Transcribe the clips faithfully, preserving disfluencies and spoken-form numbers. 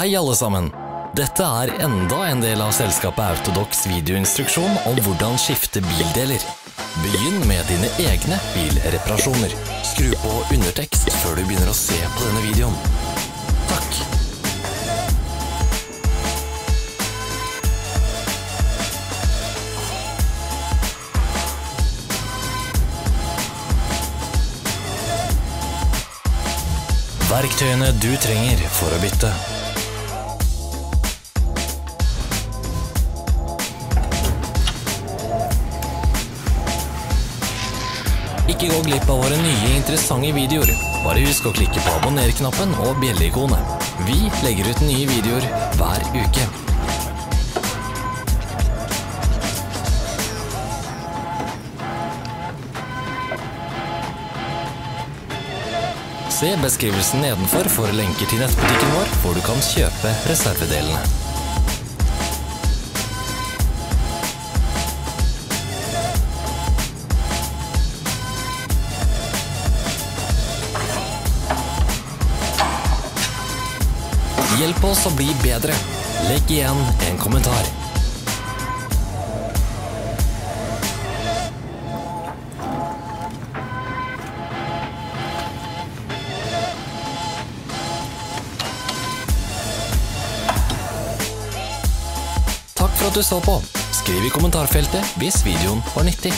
Hei alle sammen! Dette er enda en del av selskapet Autodox videoinstruksjon om hvordan skifte bildeler. Begynn med dine egne bilreparasjoner. Skru på undertekst før du begynner å se på denne videoen. Takk! Verktøyene du trenger for å bytte. Ikke gå glipp av våre nye interessante videoer. Bare husk å klikke på abonner-knappen og bjelle-ikonet. Vi legger ut nye videoer hver uke. Se beskrivelsen nedenfor for lenker til nettbutikken vår, hvor du kan kjøpe reservedelene. Hjelp oss å bli bedre. Legg igjen en kommentar. Takk for at du så på. Skriv i kommentarfeltet hvis videoen var nyttig.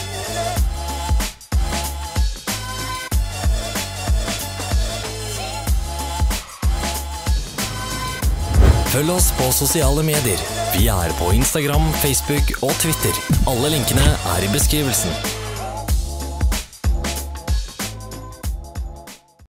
Følg oss på sosiale medier. Vi er på Instagram, Facebook og Twitter. Alle linkene er i beskrivelsen.